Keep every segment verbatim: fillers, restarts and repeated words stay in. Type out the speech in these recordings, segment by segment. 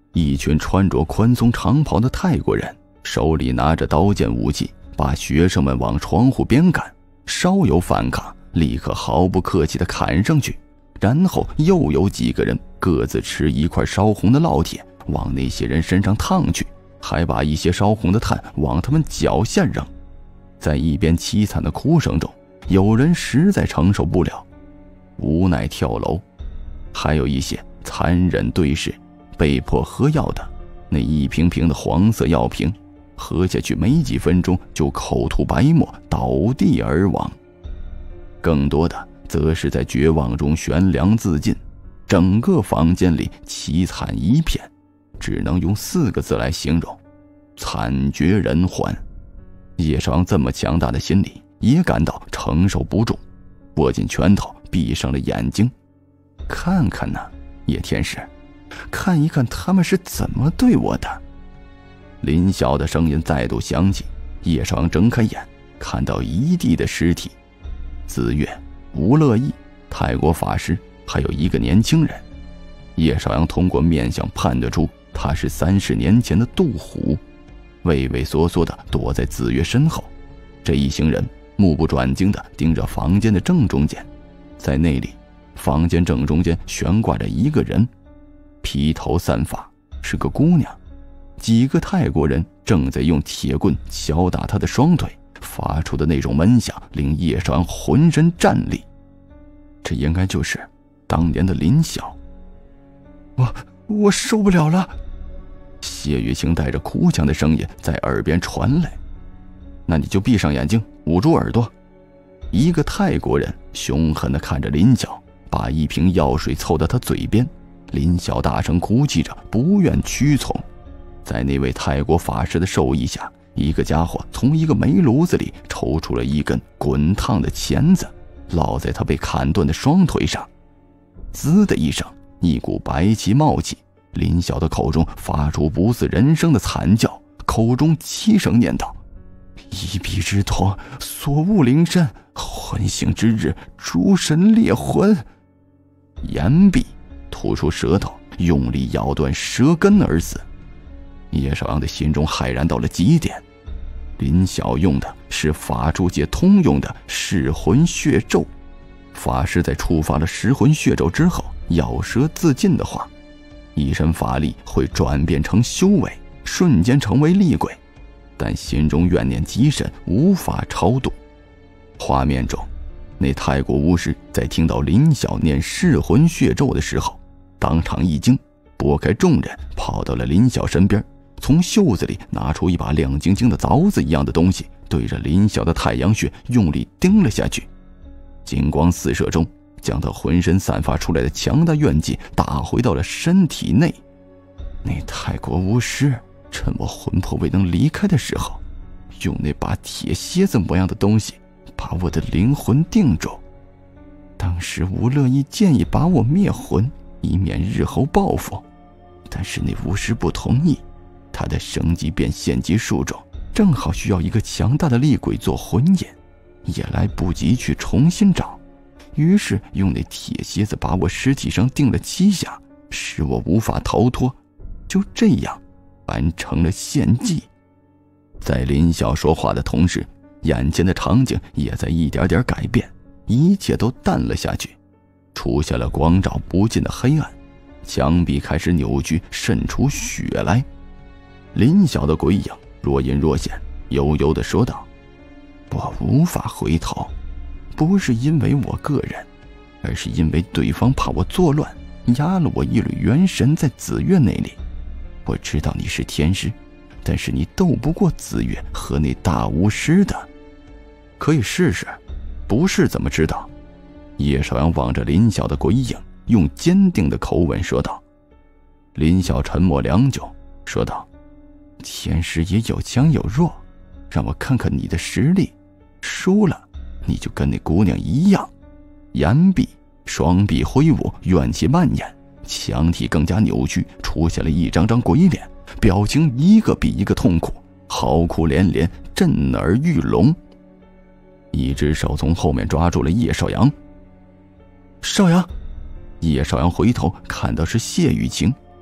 一群穿着宽松长袍的泰国人，手里拿着刀剑武器，把学生们往窗户边赶，稍有反抗，立刻毫不客气地砍上去。然后又有几个人各自持一块烧红的烙铁往那些人身上烫去，还把一些烧红的炭往他们脚下扔。在一边凄惨的哭声中，有人实在承受不了，无奈跳楼。还有一些残忍对视，被迫喝药的，那一瓶瓶的黄色药瓶喝下去没几分钟就口吐白沫倒地而亡。更多的则是在绝望中悬梁自尽，整个房间里凄惨一片，只能用四个字来形容：惨绝人寰。叶少阳这么强大的心理也感到承受不住，握紧拳头，闭上了眼睛。看看呢，叶天使，看一看他们是怎么对我的。林晓的声音再度响起，叶少阳睁开眼，看到一地的尸体，子月、吴乐意、泰国法师，还有一个年轻人。叶少阳通过面相判断出他是三十年前的杜虎，畏畏缩缩地躲在子月身后。这一行人目不转睛地盯着房间的正中间，在那里，房间正中间悬挂着一个人，披头散发，是个姑娘。几个泰国人正在用铁棍敲打她的双腿，发出的那种闷响令叶少阳浑身战栗。这应该就是当年的林晓。我我受不了了，谢月清带着哭腔的声音在耳边传来。那你就闭上眼睛，捂住耳朵。一个泰国人凶狠地看着林晓，把一瓶药水凑到他嘴边。林晓大声哭泣着，不愿屈从。在那位泰国法师的授意下，一个家伙从一个煤炉子里抽出了一根滚烫的钳子，落在他被砍断的双腿上。滋的一声，一股白气冒起，林晓的口中发出不似人声的惨叫，口中齐声念道：一臂之痛，所悟灵身，魂醒之日，诸神猎魂。言毕，吐出舌头，用力咬断舌根而死。叶少阳的心中骇然到了极点。林晓用的是法术界通用的噬魂血咒，法师在触发了噬魂血咒之后，咬舌自尽的话，一身法力会转变成修为，瞬间成为厉鬼，但心中怨念极深，无法超度。画面中，那泰国巫师在听到林晓念噬魂血咒的时候，当场一惊，拨开众人，跑到了林晓身边，从袖子里拿出一把亮晶晶的凿子一样的东西，对着林晓的太阳穴用力钉了下去。金光四射中，将他浑身散发出来的强大怨气打回到了身体内。那泰国巫师趁我魂魄未能离开的时候，用那把铁楔子模样的东西把我的灵魂定住。当时吴乐意建议把我灭魂，以免日后报复，但是那巫师不同意，他的升级变现级术中正好需要一个强大的厉鬼做魂引，也来不及去重新找，于是用那铁楔子把我尸体上钉了七下，使我无法逃脱，就这样完成了献祭。在林晓说话的同时，眼前的场景也在一点点改变，一切都淡了下去，出现了光照不尽的黑暗，墙壁开始扭曲，渗出血来。林晓的鬼影若隐若现，悠悠地说道：我无法回头，不是因为我个人，而是因为对方怕我作乱，压了我一缕元神在紫月那里。我知道你是天师，但是你斗不过紫月和那大巫师的。可以试试，不试怎么知道？叶少阳望着林晓的鬼影，用坚定的口吻说道。林晓沉默良久，说道：天师也有强有弱，让我看看你的实力，输了你就跟那姑娘一样。言毕，双臂挥舞，怨气蔓延，墙体更加扭曲，出现了一张张鬼脸，表情一个比一个痛苦，嚎哭连连，震耳欲聋。一只手从后面抓住了叶少阳。少阳！叶少阳回头看到是谢雨晴，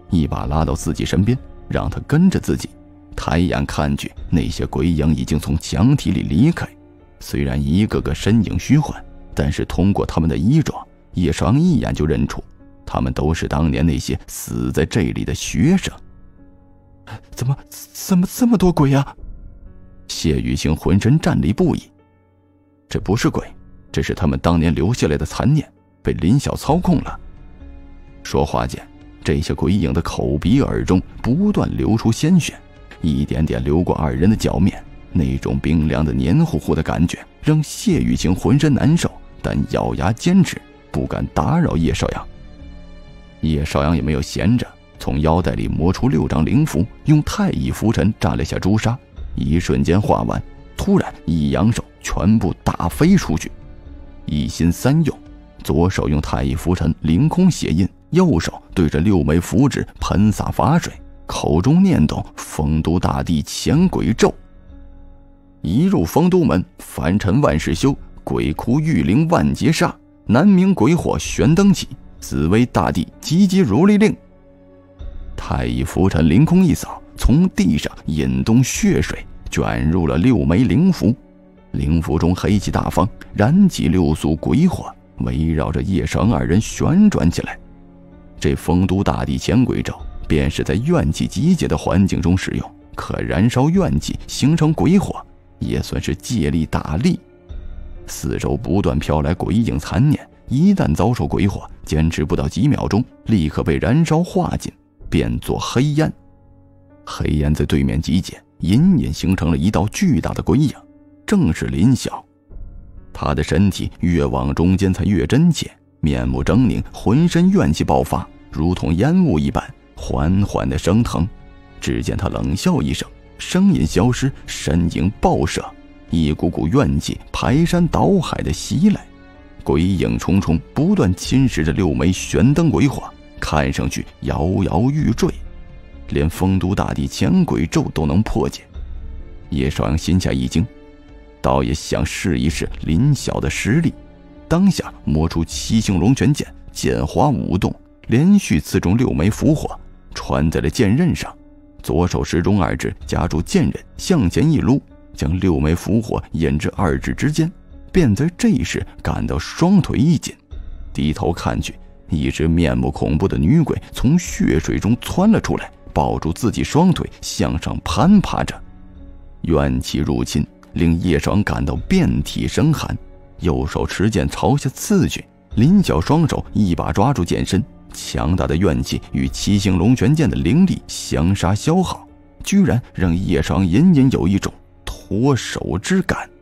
一把拉到自己身边，让他跟着自己。抬眼看去，那些鬼影已经从墙体里离开，虽然一个个身影虚幻，但是通过他们的衣着，叶少阳一眼就认出他们都是当年那些死在这里的学生。怎么怎么这么多鬼啊？谢雨欣浑身战栗不已。这不是鬼，这是他们当年留下来的残念，被林晓操控了。说话间，这些鬼影的口鼻耳中不断流出鲜血，一点点流过二人的脚面，那种冰凉的黏糊糊的感觉让谢雨欣浑身难受，但咬牙坚持，不敢打扰叶少阳。叶少阳也没有闲着，从腰带里摸出六张灵符，用太乙符尘蘸了下朱砂，一瞬间画完，突然一扬手，全部打飞出去。一心三用，左手用太乙符尘凌空写印，右手对着六枚符纸喷洒法水，口中念动丰都大帝乾鬼咒。一入丰都门，凡尘万事休，鬼窟玉灵万劫杀，南冥鬼火悬灯起，紫薇大帝急急如律令。太乙符尘凌空一扫，从地上引动血水，卷入了六枚灵符。灵符中黑气大放，燃起六束鬼火，围绕着叶少阳二人旋转起来。这丰都大帝乾鬼咒便是在怨气集结的环境中使用，可燃烧怨气形成鬼火，也算是借力打力。四周不断飘来鬼影残念，一旦遭受鬼火，坚持不到几秒钟，立刻被燃烧化尽，变作黑烟。黑烟在对面集结，隐隐形成了一道巨大的鬼影，正是林晓。他的身体越往中间才越真切，面目狰狞，浑身怨气爆发，如同烟雾一般缓缓地升腾。只见他冷笑一声，声音消失，身影爆射，一股股怨气排山倒海地袭来，鬼影重重，不断侵蚀着六枚玄灯鬼火，看上去摇摇欲坠，连丰都大帝乾鬼咒都能破解。叶少阳心下一惊，倒也想试一试林晓的实力，当下摸出七星龙泉剑，剑花舞动，连续刺中六枚符火，穿在了剑刃上。左手时中二指夹住剑刃，向前一撸，将六枚符火引至二指之间，便在这时感到双腿一紧，低头看去，一只面目恐怖的女鬼从血水中窜了出来，抱住自己双腿向上攀爬着。怨气入侵，令叶少阳感到遍体生寒，右手持剑朝下刺去。林晓双手一把抓住剑身，强大的怨气与七星龙泉剑的灵力相杀消耗，居然让叶少阳隐隐有一种脱手之感。